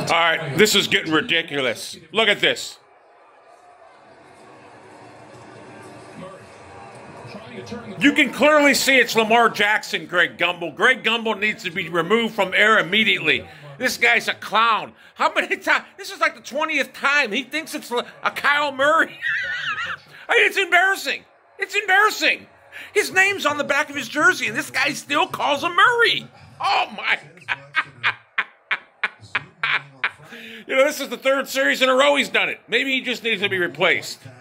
All right, this is getting ridiculous. Look at this. You can clearly see it's Lamar Jackson, Greg Gumbel. Greg Gumbel needs to be removed from air immediately. This guy's a clown. How many times? This is like the 20th time. He thinks it's a Kyler Murray. I mean, it's embarrassing. It's embarrassing. His name's on the back of his jersey, and this guy still calls him Murray. Oh, my God. You know, this is the third series in a row he's done it. Maybe he just needs to be replaced.